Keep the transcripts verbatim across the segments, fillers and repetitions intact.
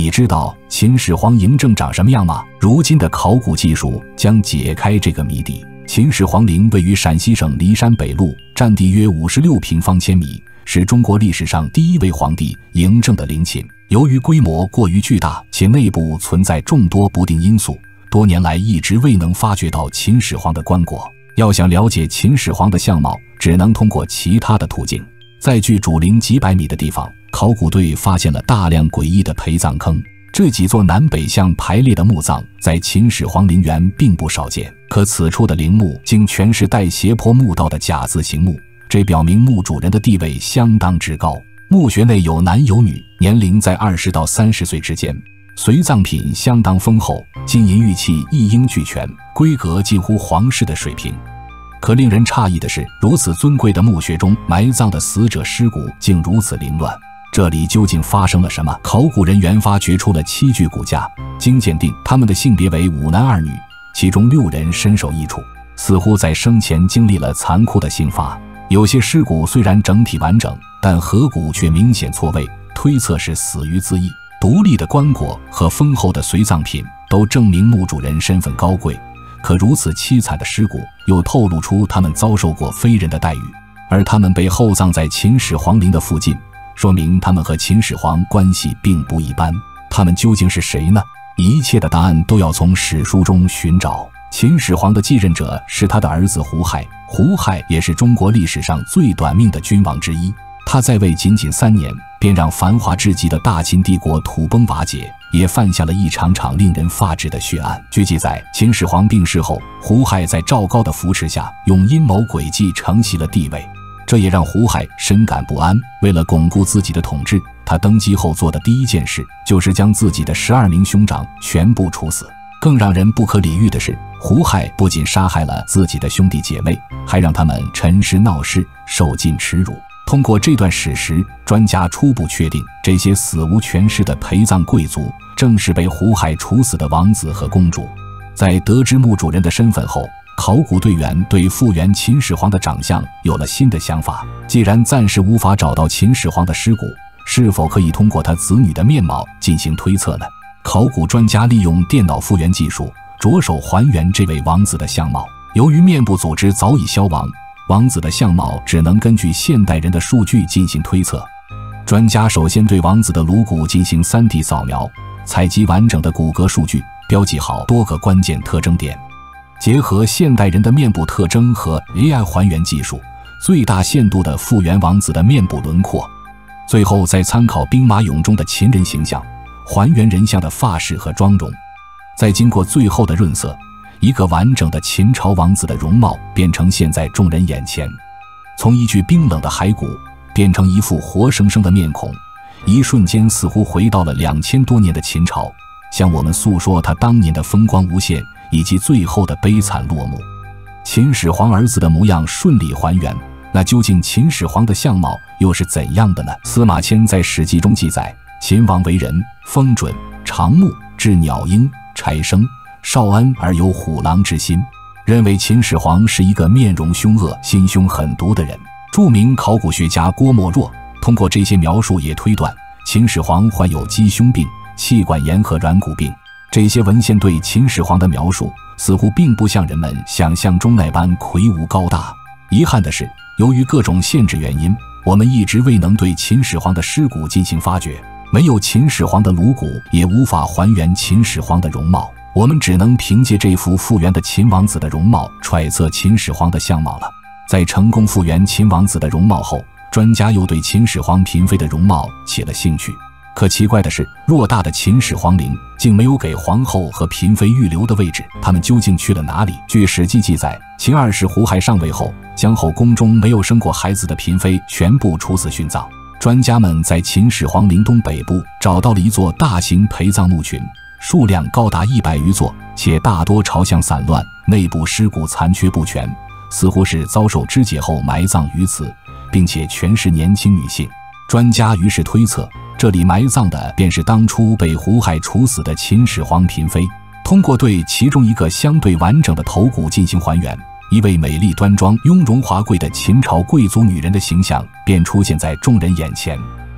你知道秦始皇嬴政长什么样吗？如今的考古技术将解开这个谜底。秦始皇陵位于陕西省骊山北麓，占地约五十六平方千米，是中国历史上第一位皇帝嬴政的陵寝。由于规模过于巨大，且内部存在众多不定因素，多年来一直未能发掘到秦始皇的棺椁。要想了解秦始皇的相貌，只能通过其他的途径。在距主陵几百米的地方，考古队发现了大量诡异的陪葬坑。这几座南北向排列的墓葬在秦始皇陵园并不少见，可此处的陵墓竟全是带斜坡墓道的甲字形墓，这表明墓主人的地位相当之高。墓穴内有男有女，年龄在二十到三十岁之间，随葬品相当丰厚，金银玉器一应俱全，规格近乎皇室的水平。可令人诧异的是，如此尊贵的墓穴中埋葬的死者尸骨竟如此凌乱，这里究竟发生了什么？考古人员发掘出了七具骨架，经鉴定，他们的性别为五男二女，其中六人身首异处，似乎在生前经历了残酷的刑罚。有些尸骨虽然整体完整，但颌骨却明显错位，推测是死于自缢。独立的棺椁和丰厚的随葬品都证明墓主人身份高贵，可如此凄惨的尸骨又透露出他们遭受过非人的待遇，而他们被厚葬在秦始皇陵的附近，说明他们和秦始皇关系并不一般。他们究竟是谁呢？一切的答案都要从史书中寻找。秦始皇的继任者是他的儿子胡亥，胡亥也是中国历史上最短命的君王之一。他在位仅仅三年，便让繁华至极的大秦帝国土崩瓦解，也犯下了一场场令人发指的血案。据记载，秦始皇病逝后，胡亥在赵高的扶持下，用阴谋诡计承袭了帝位。这也让胡亥深感不安，为了巩固自己的统治，他登基后做的第一件事就是将自己的十二名兄长全部处死。更让人不可理喻的是，胡亥不仅杀害了自己的兄弟姐妹，还让他们陈尸闹市，受尽耻辱。通过这段史实，专家初步确定，这些死无全尸的陪葬贵族正是被胡亥处死的王子和公主。在得知墓主人的身份后，考古队员对复原秦始皇的长相有了新的想法。既然暂时无法找到秦始皇的尸骨，是否可以通过他子女的面貌进行推测呢？考古专家利用电脑复原技术，着手还原这位王子的相貌。由于面部组织早已消亡，王子的相貌只能根据现代人的数据进行推测。专家首先对王子的颅骨进行 三 D 扫描，采集完整的骨骼数据，标记好多个关键特征点，结合现代人的面部特征和 A I 还原技术，最大限度地复原王子的面部轮廓。最后再参考兵马俑中的秦人形象，还原人像的发饰和妆容。再经过最后的润色，一个完整的秦朝王子的容貌便呈现在众人眼前。从一具冰冷的骸骨变成一副活生生的面孔，一瞬间似乎回到了两千多年的秦朝，向我们诉说他当年的风光无限以及最后的悲惨落幕。秦始皇儿子的模样顺利还原，那究竟秦始皇的相貌又是怎样的呢？司马迁在《史记》中记载，秦王为人，风准，长目，至鸟鹰，柴生，少安而有虎狼之心，认为秦始皇是一个面容凶恶、心胸狠毒的人。著名考古学家郭沫若通过这些描述也推断，秦始皇患有鸡胸病、气管炎和软骨病。这些文献对秦始皇的描述似乎并不像人们想象中那般魁梧高大。遗憾的是，由于各种限制原因，我们一直未能对秦始皇的尸骨进行发掘。没有秦始皇的颅骨，也无法还原秦始皇的容貌。我们只能凭借这幅复原的秦王子的容貌揣测秦始皇的相貌了。在成功复原秦王子的容貌后，专家又对秦始皇嫔妃的容貌起了兴趣。可奇怪的是，偌大的秦始皇陵竟没有给皇后和嫔妃预留的位置，他们究竟去了哪里？据《史记》记载，秦二世胡亥上位后，将后宫中没有生过孩子的嫔妃全部处死殉葬。专家们在秦始皇陵东北部找到了一座大型陪葬墓群，数量高达一百余座，且大多朝向散乱，内部尸骨残缺不全，似乎是遭受肢解后埋葬于此，并且全是年轻女性。专家于是推测，这里埋葬的便是当初被胡亥处死的秦始皇嫔妃。通过对其中一个相对完整的头骨进行还原，一位美丽端庄、雍容华贵的秦朝贵族女人的形象便出现在众人眼前。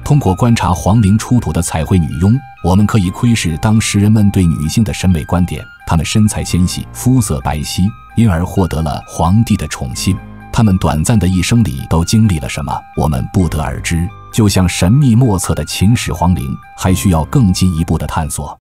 通过观察皇陵出土的彩绘女佣，我们可以窥视当时人们对女性的审美观点。她们身材纤细，肤色白皙，因而获得了皇帝的宠信。她们短暂的一生里都经历了什么，我们不得而知。就像神秘莫测的秦始皇陵，还需要更进一步的探索。